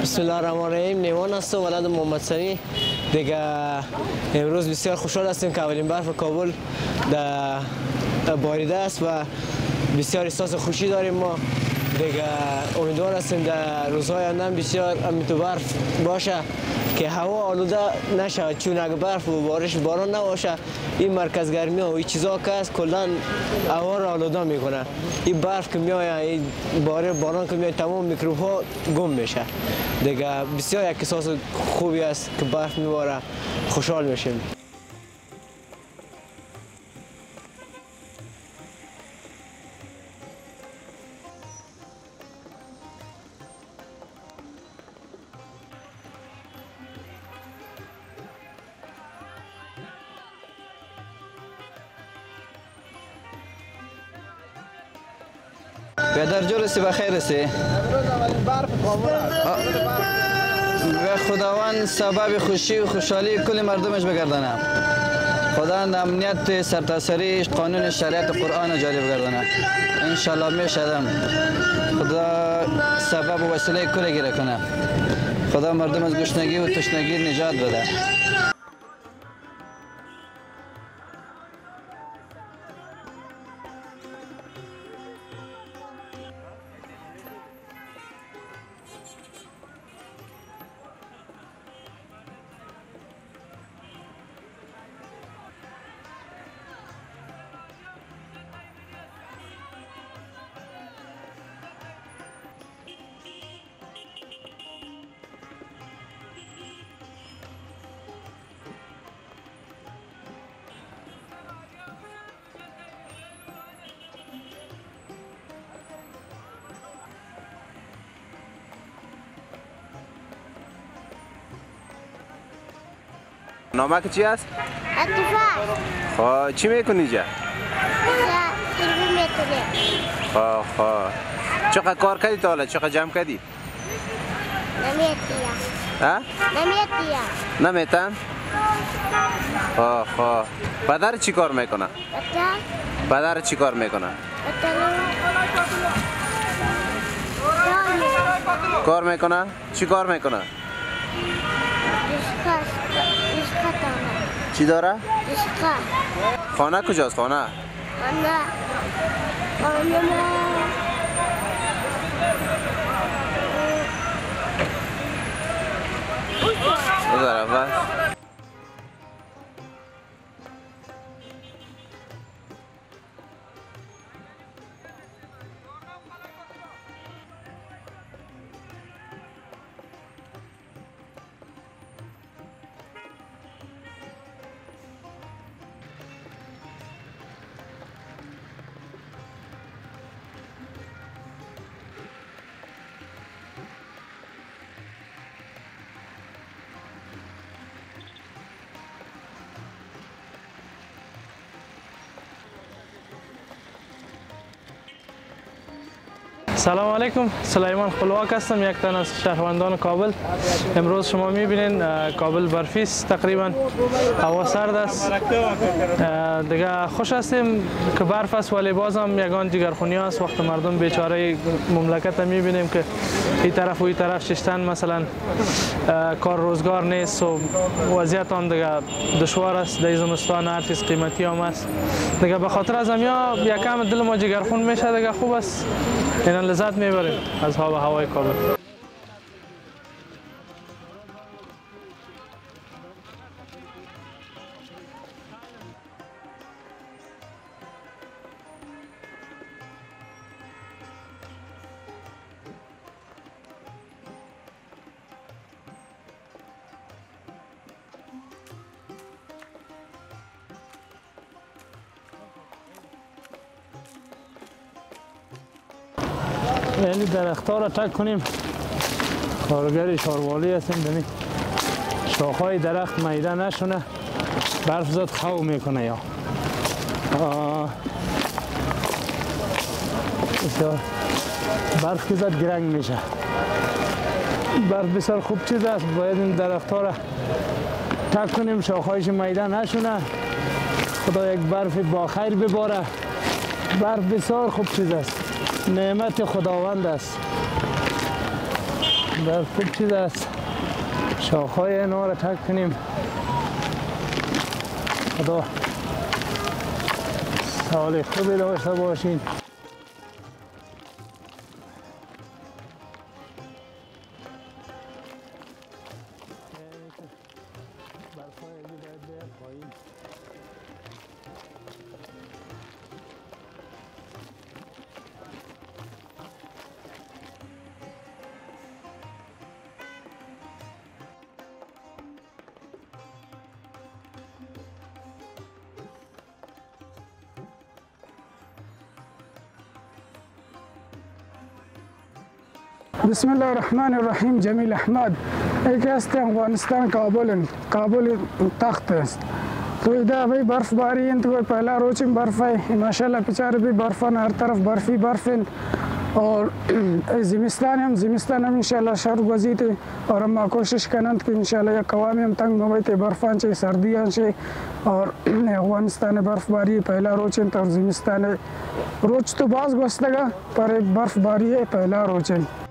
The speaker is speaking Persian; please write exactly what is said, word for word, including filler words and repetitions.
بسم الله الرحمن الرحیم. نیوان هستم، ولد محمد سنی. دیگه امروز بسیار خوشحال هستیم که اولین برف کابل در باریده است و بسیار احساس خوشی داریم. ما دیگه امیدوار هستیم در روزهای آینده بسیار همینطور برف باشه که هوا آلوده نشه، چون اگه برف و بارش باران نباشه این مرکز گرمی و این چیزا که است کلا هوا را آلوده میکنه. این برف که میاد، این باره باران که میاد، تمام میکروب ها گم میشه. دیگه بسیار یک احساس خوبی است که برف میباره، خوشحال میشیم. بیادر جو رسی بخیر رسی و خداوند سبب خوشی و خوشحالی کل مردمش بگردانه. خداوند امنیت سرتاسری قانون شریعت قرآن جاری بگردانه. انشالله میشدم. خدا سبب و وسیله کل گیره کنه. خدا مردم از گشنگی و تشنگی نجات بده. نامه چی است؟ اتفاق. خب چی میکنی جا؟ سیلفی میکنه. خب خب چقدر کار کردی تا حالا؟ چقدر جمع کردی؟ نمیتیم. ها؟ نمیتیم. نمیتن؟ خب خب پدر چی کار میکنه؟ بطر؟ پدر چی کار میکنه؟ بطر. کار میکنه؟ چی کار میکنه؟ رشقه. رشقه داره. چی داره؟ رشقه. خانه کجاست خانه؟ خانه. خانه ما. بذار اول سلام علیکم، سلیمان خپلواک هستم، یک تن از شهروندان کابل. امروز شما میبینین کابل برفی است، تقریبا هوا سرد است. دیگه خوش هستیم که برف است، ولی باز هم یگان جگرخونی است. وقت مردم بیچاره مملکت میبینیم که این طرف و این طرف ششتن مثلا کار روزگار نیست و وضعیت هم دیگه دشوار است. در زمستان هر چیز قیمتی هم است. دیگه به خاطر از همیا یکم دل ما جگرخون میشه. دیگه خوب است، اینا لذت میبریم از هوا و هوای کابل. یعنی درخت‌ها را تک کنیم. کارگر شاروالی هستیم، دمی شاخهای درخت میده نشونه، برف زد خو میکنه. یا بسیار برف که زد گرنگ میشه. برف بسیار خوب چیز است، باید این درخت‌ها را تک کنیم، شاخهایش میده نشونه. خدا یک برف با خیر بباره. برف بسیار خوب چیز است، نعمت خداوند است. برف خوب چیز است، شاخهای اینا را تک کنیم. خدا سال خوبی داشته باشین. بسم الله الرحمن الرحیم. جمیل احمد یکی از افغانستان کابل کابل تخت است. تو ایده بھی برف باری ہیں تو پہلا روز برف ہے ماشاءاللہ بیچارے بھی برفان ہر طرف برفی برف ہیں اور زمستان ہم زمستان ہم انشاءاللہ شهر گزیدی اور ہم کوشش کنند که انشاءاللہ یک قوامی هم تنگ نبایت برفان چه سردیان چه اور افغانستان برف باری پہلا روز ہیں تو زمستان روز تو باز گستگا پر برف باری پہلا روز ہیں.